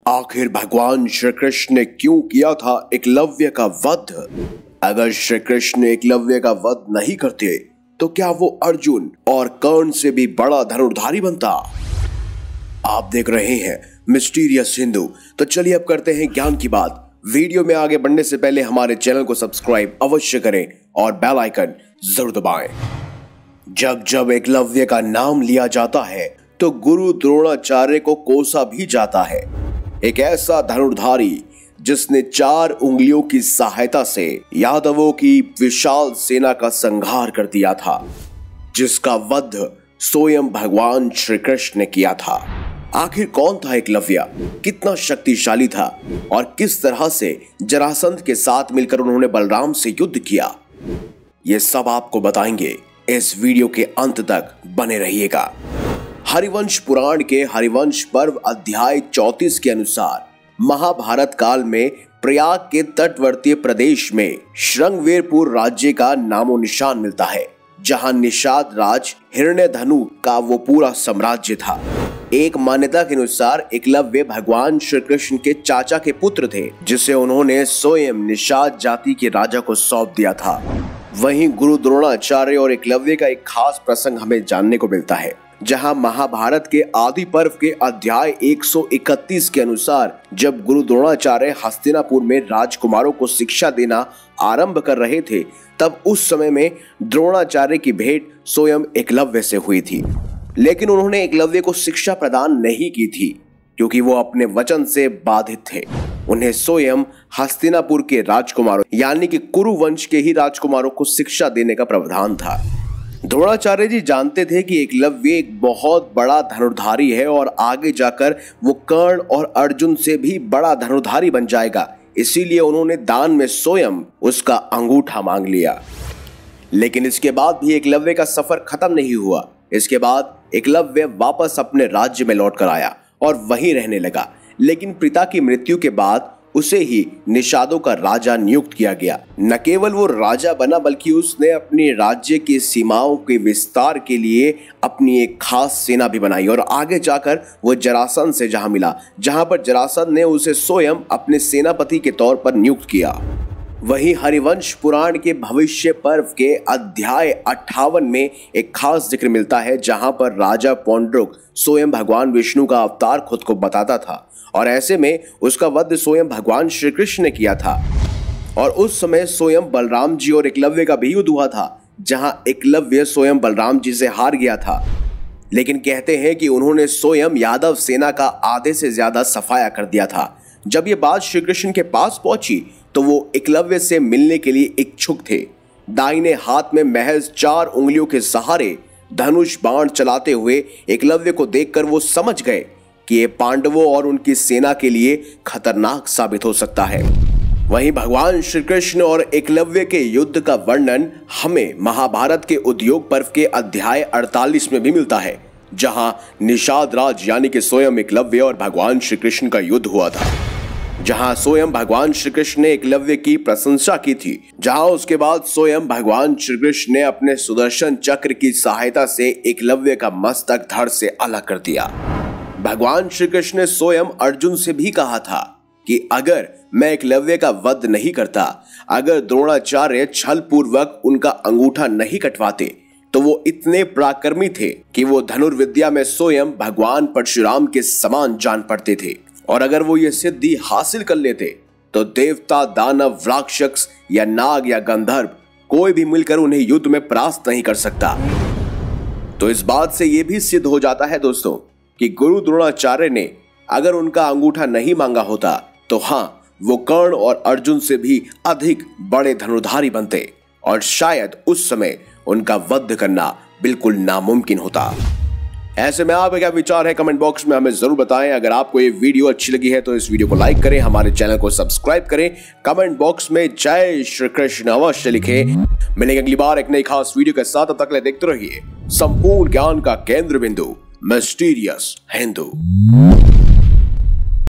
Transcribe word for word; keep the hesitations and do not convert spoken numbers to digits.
आखिर भगवान श्री कृष्ण ने क्यों किया था एकलव्य का वध? अगर श्री कृष्ण एकलव्य का वध नहीं करते तो क्या वो अर्जुन और कर्ण से भी बड़ा धनुर्धारी बनता? आप देख रहे हैं मिस्टीरियस हिंदू। तो चलिए अब करते हैं ज्ञान की बात। वीडियो में आगे बढ़ने से पहले हमारे चैनल को सब्सक्राइब अवश्य करें और बेल आइकन जरूर दबाएं। जब जब एकलव्य का नाम लिया जाता है तो गुरु द्रोणाचार्य को कोसा भी जाता है। एक ऐसा धनुर्धारी जिसने चार उंगलियों की सहायता से यादवों की विशाल सेना का संहार कर दिया था, जिसका वध स्वयं भगवान श्री कृष्ण ने किया था। आखिर कौन था एकलव्य, कितना शक्तिशाली था और किस तरह से जरासंध के साथ मिलकर उन्होंने बलराम से युद्ध किया, ये सब आपको बताएंगे। इस वीडियो के अंत तक बने रहिएगा। हरिवंश पुराण के हरिवंश पर्व अध्याय चौंतीस के अनुसार महाभारत काल में प्रयाग के तटवर्तीय प्रदेश में श्रृंगवेरपुर राज्य का नामो निशान मिलता है, जहां निषाद राज हिरण्यधनु का वो पूरा साम्राज्य था। एक मान्यता के अनुसार एकलव्य भगवान श्री कृष्ण के चाचा के पुत्र थे, जिसे उन्होंने स्वयं निषाद जाति के राजा को सौंप दिया था। वहीं गुरु द्रोणाचार्य और एकलव्य का एक खास प्रसंग हमें जानने को मिलता है, जहां महाभारत के आदि पर्व के अध्याय एक सौ इकतीस के अनुसार जब गुरु द्रोणाचार्य हस्तिनापुर में राजकुमारों को शिक्षा देना आरंभ कर रहे थे, तब उस समय में द्रोणाचार्य की भेंट स्वयं एकलव्य से हुई थी। लेकिन उन्होंने एकलव्य को शिक्षा प्रदान नहीं की थी, क्योंकि वो अपने वचन से बाधित थे। उन्हें स्वयं हस्तिनापुर के राजकुमारों यानी कि कुरु वंश के ही राजकुमारों को शिक्षा देने का प्रावधान था। द्रोणाचार्य जी जानते थे कि एकलव्य एक बहुत बड़ा धनुर्धारी है और आगे जाकर वो कर्ण और अर्जुन से भी बड़ा धनुर्धारी बन जाएगा, इसीलिए उन्होंने दान में स्वयं उसका अंगूठा मांग लिया। लेकिन इसके बाद भी एकलव्य का सफर खत्म नहीं हुआ। इसके बाद एकलव्य वापस अपने राज्य में लौट कर आया और वहीं रहने लगा। लेकिन पिता की मृत्यु के बाद उसे ही निषादों का राजा नियुक्त किया गया। न केवल वो राजा बना, बल्कि उसने अपने राज्य की सीमाओं के विस्तार के लिए अपनी एक खास सेना भी बनाई और आगे जाकर वो जरासंध से जहां मिला, जहां पर जरासंध ने उसे स्वयं अपने सेनापति के तौर पर नियुक्त किया। वहीं हरिवंश पुराण के भविष्य पर्व के अध्याय अट्ठावन में एक खास जिक्र मिलता है, जहां पर राजा पौंड्रुक स्वयं भगवान विष्णु का अवतार खुद को बताता था और ऐसे में उसका वध स्वयं भगवान श्री कृष्ण ने किया था। और उस समय स्वयं बलराम जी और एकलव्य का भी युद्ध हुआ था, जहां एकलव्य स्वयं बलराम जी से हार गया था। लेकिन कहते हैं कि उन्होंने स्वयं यादव सेना का आधे से ज्यादा सफाया कर दिया था। जब ये बात श्री कृष्ण के पास पहुंची तो वो एकलव्य से मिलने के लिए इच्छुक थे। दाहिने हाथ में महज चार उंगलियों के सहारे धनुष बाण चलाते हुए एकलव्य को देखकर वो समझ गए कि ये पांडवों और उनकी सेना के लिए खतरनाक साबित हो सकता है। वहीं भगवान श्री कृष्ण और एकलव्य के युद्ध का वर्णन हमें महाभारत के उद्योग पर्व के अध्याय अड़तालीस में भी मिलता है, जहां निषाद राज यानी कि स्वयं एकलव्य और भगवान श्री कृष्ण का युद्ध हुआ था, जहां स्वयं भगवान श्री कृष्ण ने एकलव्य की प्रशंसा की थी, जहां उसके बाद स्वयं भगवान श्री कृष्ण ने अपने सुदर्शन चक्र की सहायता से एकलव्य का मस्तक धड़ से अलग कर दिया। भगवान श्री कृष्ण ने स्वयं अर्जुन से भी कहा था कि अगर मैं एकलव्य का वध नहीं करता, अगर द्रोणाचार्य छल पूर्वक उनका अंगूठा नहीं कटवाते, तो वो इतने पराक्रमी थे कि वो धनुर्विद्या में स्वयं भगवान परशुराम के समान जान पड़ते थे। और अगर वो ये सिद्धि हासिल कर लेते तो देवता, दानव, राक्षस या नाग या गंधर्व कोई भी मिलकर उन्हें युद्ध में परास्त नहीं कर सकता। तो इस बात से यह भी सिद्ध हो जाता है दोस्तों कि गुरु द्रोणाचार्य ने अगर उनका अंगूठा नहीं मांगा होता तो हाँ, वो कर्ण और अर्जुन से भी अधिक बड़े धनुर्धारी बनते और शायद उस समय उनका वध करना बिल्कुल नामुमकिन होता। ऐसे में आपका क्या विचार है, कमेंट बॉक्स में हमें जरूर बताएं। अगर आपको ये वीडियो अच्छी लगी है तो इस वीडियो को लाइक करें, हमारे चैनल को सब्सक्राइब करें, कमेंट बॉक्स में जय श्री कृष्ण अवश्य लिखें। मिलेंगे अगली बार एक नई खास वीडियो के साथ। तब तक ले देखते रहिए संपूर्ण ज्ञान का केंद्र बिंदु मिस्टीरियस हिंदू।